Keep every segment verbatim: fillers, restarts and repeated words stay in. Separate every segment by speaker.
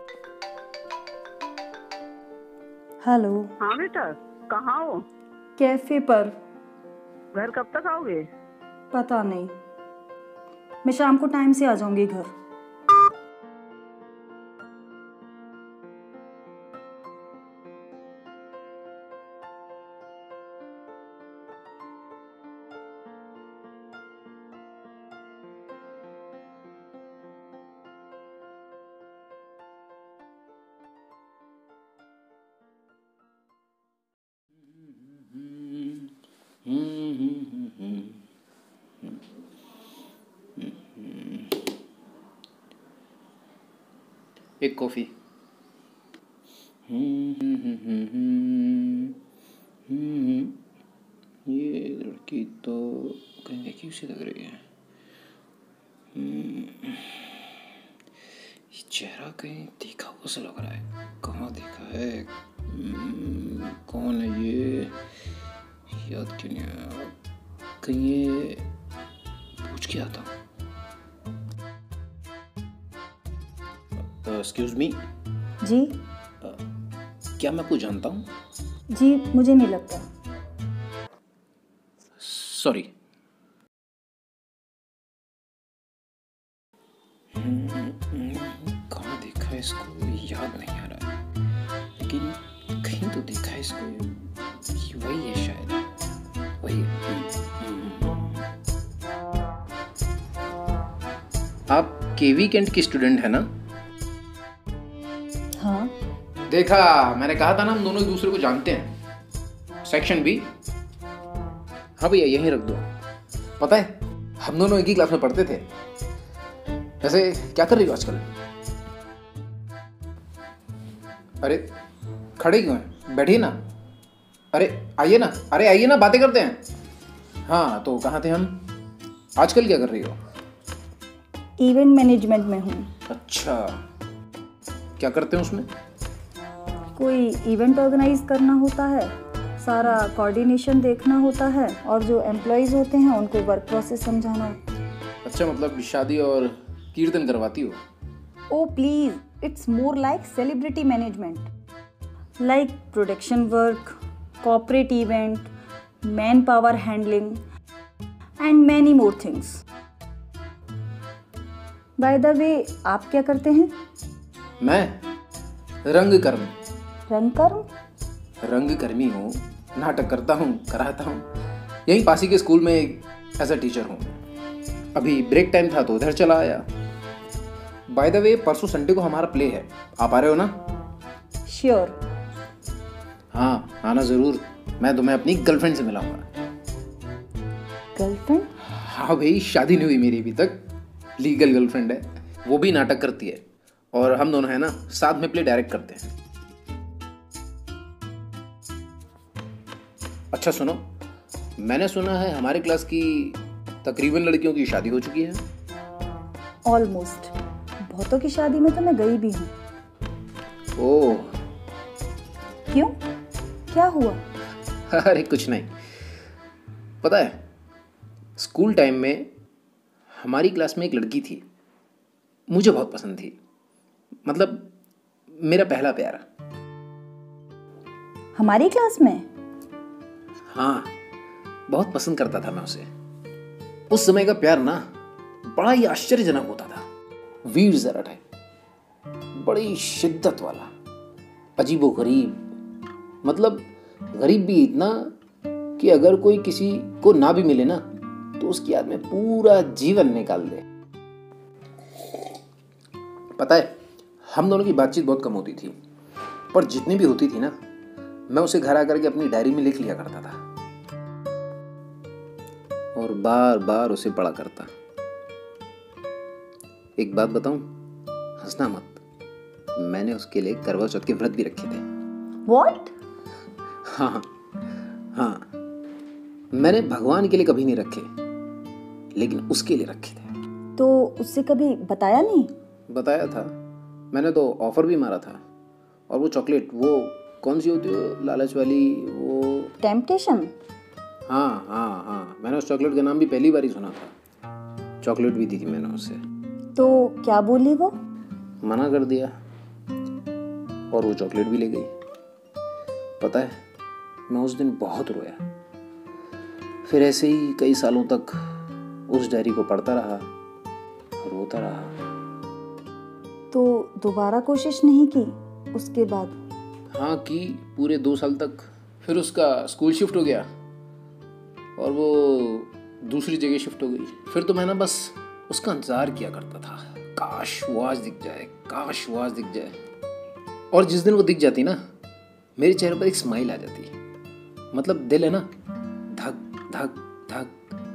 Speaker 1: Hello.
Speaker 2: हाँ बेटा, कहाँ हो?
Speaker 1: कैफे पर।
Speaker 2: घर कब तक आओगे?
Speaker 1: पता नहीं, मैं शाम को टाइम से आ जाऊंगी घर।
Speaker 3: एक कॉफ़ी। ये लड़की तो कहीं देखी उसी लग रही है। ये चेहरा कहीं देखा हुआ सा लग रहा है। कहाँ देखा है? कौन है ये? याद क्यों नहीं आया? कहीं ये पूछ के आता हूँ। Excuse me.
Speaker 1: जी?
Speaker 3: uh, क्या मैं आपको जानता हूँ?
Speaker 1: जी, मुझे नहीं लगता।
Speaker 3: सॉरी। कहाँ देखा है इसको? याद नहीं आ रहा है, लेकिन कहीं तो देखा है इसको। ये वही है शायद, वही है। आप केवी कैंट की स्टूडेंट है ना?
Speaker 1: हाँ।
Speaker 3: देखा, मैंने कहा था ना हम दोनों एक दूसरे को जानते हैं। Section B. हाँ भैया, यहीं रख दो। पता है, हम दोनों एक ही क्लास में पढ़ते थे। वैसे क्या कर रही हो आजकल? अरे खड़े क्यों हैं? बैठिए ना। अरे आइए ना, अरे आइए ना, बातें करते हैं। हाँ तो कहाँ थे हम? आजकल क्या कर रही हो?
Speaker 1: इवेंट मैनेजमेंट में हूँ।
Speaker 3: अच्छा, क्या करते हैं उसमें?
Speaker 1: कोई इवेंट ऑर्गेनाइज करना होता है, सारा कोऑर्डिनेशन देखना होता है, और जो एम्प्लॉयज़ होते हैं उनको वर्क प्रोसेस समझाना होता है।
Speaker 3: अच्छा, मतलब शादी और कीर्तन करवाती हो?
Speaker 1: Oh please, it's more like celebrity management, like production work, corporate event, man power handling and many more things. By the way, आप क्या करते हैं?
Speaker 3: मैं रंगकर्म।
Speaker 1: रंगकर्म?
Speaker 3: रंगकर्मी हूँ, नाटक करता हूँ, कराता हूँ। यहीं पास ही के स्कूल में एज अ टीचर हूँ। अभी ब्रेक टाइम था तो उधर चला आया। बाय द वे, परसों संडे को हमारा प्ले है, आप आ रहे हो ना?
Speaker 1: श्योर।
Speaker 3: हाँ आना ज़रूर, मैं तुम्हें अपनी गर्लफ्रेंड से मिलाऊंगा।
Speaker 1: गर्लफ्रेंड?
Speaker 3: हाँ भाई, शादी नहीं हुई मेरी अभी तक, लीगल गर्लफ्रेंड है। वो भी नाटक करती है और हम दोनों है ना साथ में प्ले डायरेक्ट करते हैं। अच्छा सुनो, मैंने सुना है हमारे क्लास की तकरीबन लड़कियों की शादी हो चुकी है।
Speaker 1: ऑलमोस्ट। बहुतों की शादी में तो मैं गई भी हूँ।
Speaker 3: ओह।
Speaker 1: क्यों, क्या हुआ?
Speaker 3: अरे कुछ नहीं। पता है, स्कूल टाइम में हमारी क्लास में एक लड़की थी, मुझे बहुत पसंद थी। मतलब मेरा पहला प्यार।
Speaker 1: हमारी क्लास में?
Speaker 3: हाँ, बहुत पसंद करता था मैं उसे। उस समय का प्यार ना बड़ा ही आश्चर्यजनक होता था। वीर जरा टाइप, बड़ी शिद्दत वाला, अजीबो गरीब। मतलब गरीब भी इतना कि अगर कोई किसी को ना भी मिले ना तो उसकी याद में पूरा जीवन निकाल दे। पता है, हम दोनों की बातचीत बहुत कम होती थी, पर जितनी भी होती थी ना, मैं उसे घर आकर के अपनी डायरी में लिख लिया करता था और बार बार उसे पढ़ा करता। एक बात बताऊं, हंसना मत, मैंने उसके लिए करवा चौथ के व्रत भी रखे थे।
Speaker 1: What?
Speaker 3: हाँ हाँ, मैंने भगवान के लिए कभी नहीं रखे, लेकिन उसके लिए रखे थे।
Speaker 1: तो उससे कभी बताया नहीं?
Speaker 3: बताया था मैंने, तो ऑफर भी मारा था। और वो चॉकलेट, वो कौन सी होती है लालच वाली, वो
Speaker 1: टेम्पटेशन?
Speaker 3: हाँ हाँ हाँ, मैंने उस चॉकलेट का नाम भी पहली बार ही सुना था। चॉकलेट भी दी थी मैंने उसे।
Speaker 1: तो क्या बोली वो?
Speaker 3: मना कर दिया। और वो चॉकलेट भी ले गई। पता है, मैं उस दिन बहुत रोया। फिर ऐसे ही कई सालों तक उस डायरी को पढ़ता रहा, रोता रहा।
Speaker 1: तो दोबारा कोशिश नहीं की उसके बाद?
Speaker 3: हाँ की, पूरे दो साल तक। फिर उसका स्कूल शिफ्ट हो गया और वो दूसरी जगह शिफ्ट हो गई। फिर तो मैं ना बस उसका इंतजार किया करता था, काश वो आज दिख जाए, काश वो आज दिख जाए। और जिस दिन वो दिख जाती ना, मेरे चेहरे पर एक स्माइल आ जाती। मतलब दिल है ना, धक धक धक,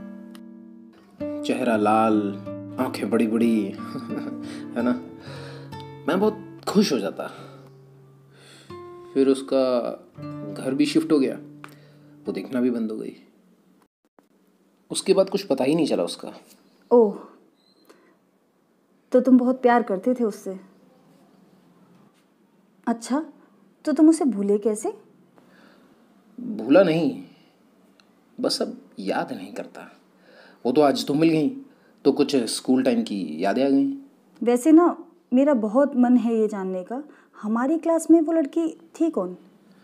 Speaker 3: चेहरा लाल, आंखें बड़ी बड़ी है ना, मैं बहुत खुश हो जाता। फिर उसका घर भी शिफ्ट हो गया, वो दिखना भी बंद हो गई। उसके बाद कुछ पता ही नहीं चला उसका।
Speaker 1: ओह, तो तुम बहुत प्यार करते थे उससे? अच्छा, तो तुम उसे भूले कैसे?
Speaker 3: भूला नहीं, बस अब याद नहीं करता। वो तो आज तुम मिल गई तो कुछ स्कूल टाइम की यादें आ गई।
Speaker 1: वैसे ना, मेरा बहुत मन है ये जानने का, हमारी क्लास में वो लड़की थी कौन?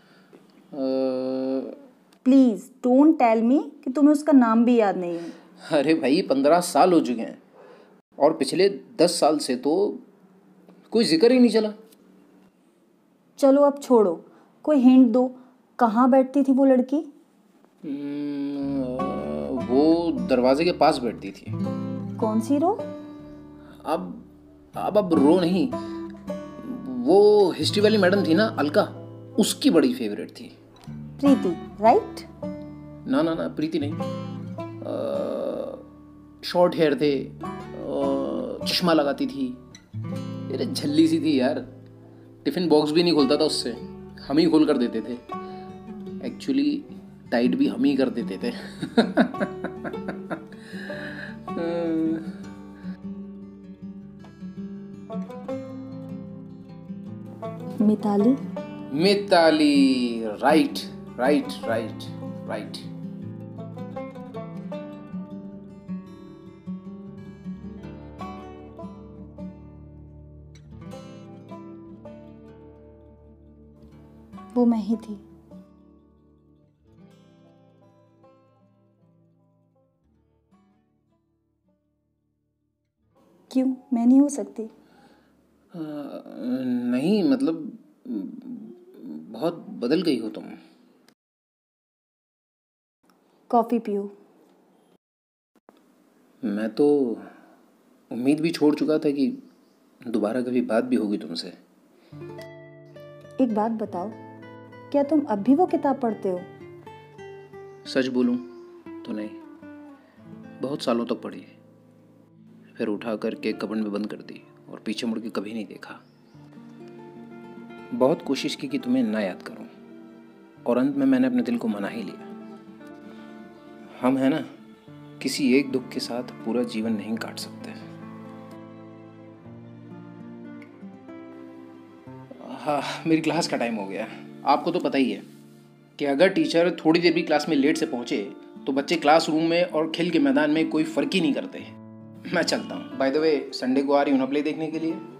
Speaker 1: प्लीज़ डोंट टेल मी कि तुम्हें उसका नाम भी याद नहीं है।
Speaker 3: अरे भाई, पंद्रह साल हो चुके हैं और पिछले दस साल से तो कोई जिक्र ही नहीं चला।
Speaker 1: चलो अब छोड़ो, कोई हिंट दो, कहाँ बैठती थी वो लड़की?
Speaker 3: वो दरवाजे के पास बैठती थी।
Speaker 1: कौन सी रो?
Speaker 3: अब अब अब रो नहीं, वो हिस्ट्री वाली मैडम थी ना, अलका, उसकी बड़ी फेवरेट थी।
Speaker 1: प्रीति, राइट?
Speaker 3: ना ना ना, प्रीति नहीं। शॉर्ट हेयर थे, चश्मा लगाती थी, अरे झल्ली सी थी यार। टिफिन बॉक्स भी नहीं खोलता था उससे, हम ही खोल कर देते थे। एक्चुअली टाइट भी हम ही कर देते थे।
Speaker 1: Mitali?
Speaker 3: Mitali, right right right right.
Speaker 1: वो मैं ही थी। क्यों, मैं नहीं हो सकती?
Speaker 3: आ, नहीं, मतलब बहुत बदल गई हो तुम।
Speaker 1: कॉफी पियो।
Speaker 3: मैं तो उम्मीद भी छोड़ चुका था कि दोबारा कभी बात भी होगी तुमसे।
Speaker 1: एक बात बताओ, क्या तुम अब भी वो किताब पढ़ते हो?
Speaker 3: सच बोलूं तो नहीं, बहुत सालों तक पढ़ी, फिर उठा करके कबर्ड में बंद कर दी और पीछे मुड़ के कभी नहीं देखा। बहुत कोशिश की कि तुम्हें ना याद करूं और अंत में मैंने अपने दिल को मना ही लिया। हम है ना, किसी एक दुख के साथ पूरा जीवन नहीं काट सकते। हाँ, मेरी क्लास का टाइम हो गया। आपको तो पता ही है कि अगर टीचर थोड़ी देर भी क्लास में लेट से पहुंचे तो बच्चे क्लासरूम में और खेल के मैदान में कोई फर्क ही नहीं करते। मैं चलता हूँ। बाय द वे, संडे को आ रही हूँ ना प्ले देखने के लिए?